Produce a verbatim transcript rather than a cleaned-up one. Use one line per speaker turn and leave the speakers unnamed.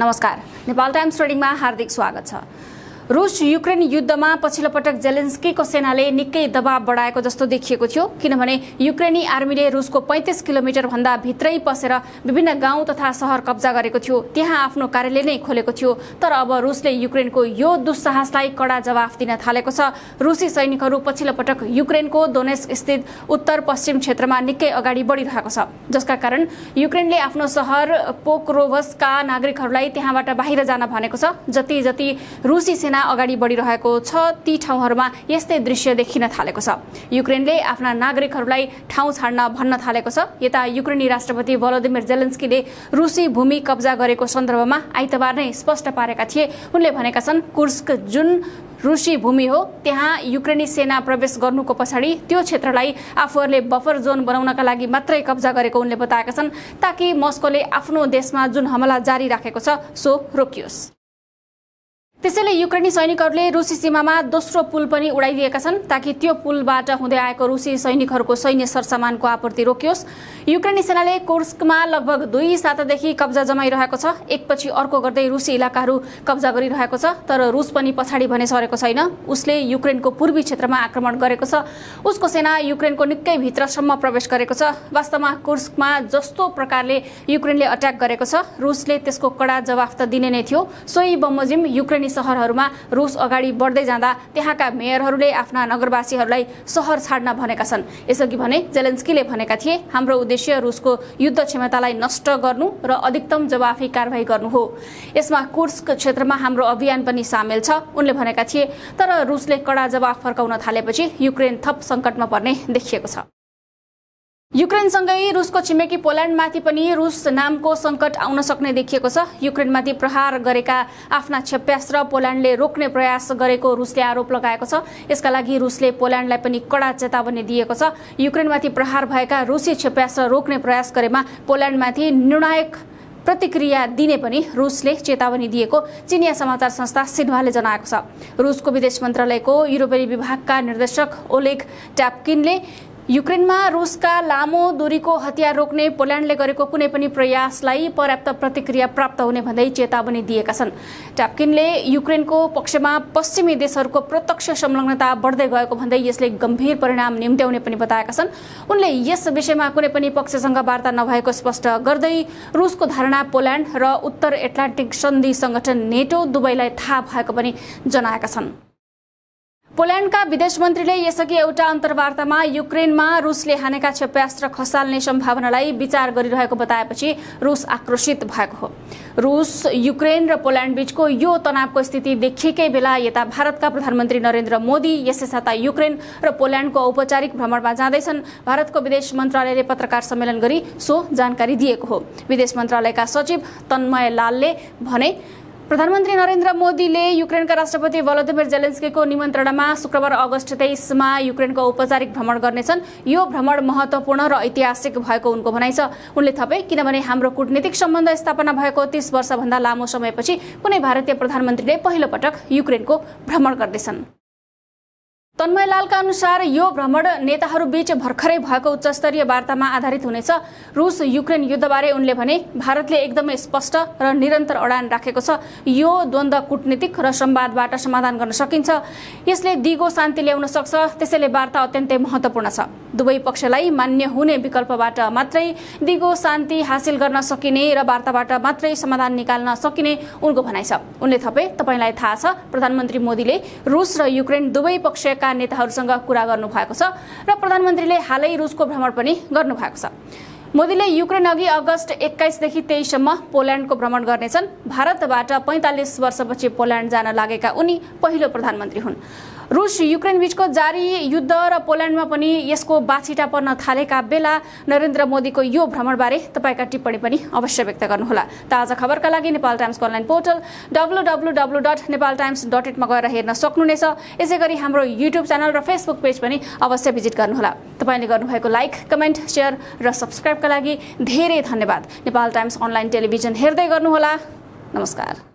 नमस्कार, नेपाल टाइम्स ट्रेडिङमा हार्दिक स्वागत छ। रुस युक्रेन युद्धमा पछिल्लो पटक जेलेन्स्कीको सेनाले निकै दबाव बढाएको जस्तो देखिएको थियो, किनभने युक्रेनी आर्मीले रुसको पैंतीस किलोमिटर भन्दा भित्रै पसेर विभिन्न गाउँ तथा शहर कब्जा गरेको थियो, त्यहाँ आफ्नो कार्यालय नै खोलेको थियो। तर अब रुसले युक्रेनको यो दुस्साहसलाई कडा जवाफ दिन थालेको छ। रुसी सैनिकहरू पछिल्लो पटक युक्रेनको दोनेस्क स्थित उत्तर पश्चिम क्षेत्रमा निकै अगाडि बढिरहेको छ, जसका कारण युक्रेनले आफ्नो शहर पोक्रोभस्का नागरिकहरूलाई त्यहाँबाट बाहिर जान भनेको छ। जति जति रुसी सेना अगाडि बढिरहेको छ, ती ठाउँहरूमा यस्तै दृश्य देखिन थालेको छ। युक्रेनले आफ्ना नागरिकहरूलाई ठाउँ छाड्न भन्न थालेको छ। यता युक्रेनी राष्ट्रपति भलोदिमिर जेलेन्स्कीले रुसी भूमि कब्जा गरेको सन्दर्भमा आइतबार नै स्पष्ट पारेका थिए। उनले भनेका छन्, कुर्स्क जुन रुसी भूमि हो, त्यहाँ युक्रेनी सेना प्रवेश गर्नुको पछाडि त्यो क्षेत्रलाई आफूहरूले बफर जोन बनाउनका लागि मात्रै कब्जा गरेको उनले बताएका छन्, ताकि मस्कोले आफ्नो देशमा जुन हमला जारी राखेको छ सो रोकियोस्। त्यसैले युक्रेनी सैनिकहरूले रुसी सीमामा दोस्रो पुल पनि उडाइदिएका छन्, ताकि त्यो पुलबाट हुँदै आएको रुसी सैनिकहरूको सैन्य सरसामानको आपूर्ति रोकियोस्। युक्रेनी सेनाले कुर्स्कमा लगभग दुई सातादेखि कब्जा जमाइरहेको छ। एकपछि अर्को गर्दै रुसी इलाकाहरू कब्जा गरिरहेको छ, तर रुस पनि पछाडि भने सरेको छैन। उसले युक्रेनको पूर्वी क्षेत्रमा आक्रमण गरेको छ। उसको सेना युक्रेनको निकै भित्रसम्म प्रवेश गरेको छ। वास्तवमा कुर्स्कमा जस्तो प्रकारले युक्रेनले अट्याक गरेको छ, रुसले त्यसको कडा जवाफ त दिने नै थियो। सोही बमोजिम युक्रेनी शहरहरूमा रुस अगाडि बढ्दै जाँदा त्यहाँका मेयरहरूले आफ्ना नगरवासीहरूलाई शहर छाड्न भनेका छन्। यसअघि भने जेलेन्स्कीले भनेका थिए, हाम्रो उद्देश्य रुसको युद्ध क्षमतालाई नष्ट गर्नु र अधिकतम जवाफी कारबाही गर्नु हो। यसमा कुर्स्क क्षेत्रमा हाम्रो अभियान पनि सामेल छ, उनले भनेका थिए। तर रुसले कडा जवाफ फर्काउन थालेपछि युक्रेन थप सङ्कटमा पर्ने देखिएको छ। युक्रेनसँगै रुसको छिमेकी पोल्यान्डमाथि पनि रुस नामको सङ्कट आउन सक्ने देखिएको छ। युक्रेनमाथि प्रहार गरेका आफ्ना क्षेप्यास्त्र पोल्यान्डले रोक्ने प्रयास गरेको रुसले आरोप लगाएको छ। यसका लागि रुसले पोल्यान्डलाई पनि कडा चेतावनी दिएको छ। युक्रेनमाथि प्रहार भएका रुसी क्षेप्यास्त्र रोक्ने प्रयास गरेमा पोल्यान्डमाथि निर्णायक प्रतिक्रिया दिने पनि रुसले चेतावनी दिएको चिनिया समाचार संस्था सिन्ह्वाले जनाएको छ। रुसको विदेश मन्त्रालयको युरोपेली विभागका निर्देशक ओलेग ट्याप्किनले युक्रेनमा रुसका लामो दूरीको हतियार रोक्ने पोल्यान्डले गरेको कुनै पनि प्रयासलाई पर्याप्त प्रतिक्रिया प्राप्त हुने भन्दै चेतावनी दिएका छन्। ट्याप्किनले युक्रेनको पक्षमा पश्चिमी देशहरूको प्रत्यक्ष संलग्नता बढ्दै गएको भन्दै यसले गम्भीर परिणाम निम्त्याउने पनि बताएका छन्। उनले यस विषयमा कुनै पनि पक्षसँग वार्ता नभएको स्पष्ट गर्दै रुसको धारणा पोल्यान्ड र उत्तर एटलान्टिक सन्धि संगठन नेटो दुवैलाई थाहा भएको पनि जनाएका छन्। पोल्यान्डका विदेश मन्त्रीले यसअघि एउटा अन्तर्वार्तामा युक्रेनमा रुसले हानेका क्षेप्यास्त्र खसाल्ने सम्भावनालाई विचार गरिरहेको बताएपछि रुस आक्रोशित भएको हो। रुस, युक्रेन र पोल्यान्ड बीचको यो तनावको स्थिति देखिएकै बेला यता भारतका प्रधानमन्त्री नरेन्द्र मोदी यसै साता युक्रेन र पोल्यान्डको औपचारिक भ्रमणमा जाँदैछन्। भारतको विदेश मन्त्रालयले पत्रकार सम्मेलन गरी सो जानकारी दिएको हो। विदेश मन्त्रालयका सचिव तन्मय लालले भने, प्रधानमन्त्री नरेन्द्र मोदीले युक्रेनका राष्ट्रपति भलोदिमिर जेलेन्स्कीको निमन्त्रणामा शुक्रबार अगस्त तेइसमा युक्रेनको औपचारिक भ्रमण गर्नेछन्। यो भ्रमण महत्त्वपूर्ण र ऐतिहासिक भएको उनको भनाइ छ। उनले थपे, किनभने हाम्रो कूटनीतिक सम्बन्ध स्थापना भएको तीस वर्षभन्दा लामो समयपछि कुनै भारतीय प्रधानमन्त्रीले पहिलो पटक युक्रेनको भ्रमण गर्दैछन्। तन्मय लालका अनुसार यो भ्रमण नेताहरूबीच भर्खरै भएको उच्चस्तरीय वार्तामा आधारित हुनेछ। रुस युक्रेन युद्धबारे उनले भने, भारतले एकदमै स्पष्ट र निरन्तर अडान राखेको छ। यो द्वन्द्व कूटनीतिक र संवादबाट समाधान गर्न सकिन्छ। यसले दिगो शान्ति ल्याउन सक्छ। त्यसैले वार्ता अत्यन्तै महत्त्वपूर्ण छ। दुवै पक्षलाई मान्य हुने विकल्पबाट मात्रै दिगो शान्ति हासिल गर्न सकिने र वार्ताबाट मात्रै समाधान निकाल्न सकिने उनको भनाइ छ। उनले थपे, तपाईलाई थाहा छ, प्रधानमन्त्री मोदीले रुस र युक्रेन दुवै पक्षका नेताहरूसँग कुरा गर्नु भएको छ र प्रधानमन्त्रीले हालै रुसको भ्रमण पनि गर्नु भएको छ। मोदीले युक्रेन अघि अगस्त एक्काइसदेखि तेइससम्म पोल्यान्डको भ्रमण गर्नेछन्। भारतबाट पैंतालिस वर्षपछि पोल्यान्ड जान लागेका उनी पहिलो प्रधानमन्त्री हुन्। रुस युक्रेन बीचको जारी युद्ध र पोल्यान्डमा पनि यसको बाछिटा पर्न थालेका बेला नरेन्द्र मोदीको यो भ्रमणबारे तपाईँका टिप्पणी पनि अवश्य व्यक्त गर्नुहोला। ताजा खबरका लागि नेपाल टाइम्सको online portal W W W dot Nepal Times dot इनमा गएर हेर्न सक्नुहुनेछ। यसै गरी हाम्रो युट्युब च्यानल र फेसबुक पेज पनि अवश्य भिजिट गर्नुहोला। तपाईँले गर्नुभएको लाइक, कमेन्ट, सेयर र सब्सक्राइबका लागि धेरै धन्यवाद। नेपाल टाइम्स अनलाइन टेलिभिजन हेर्दै गर्नुहोला। नमस्कार।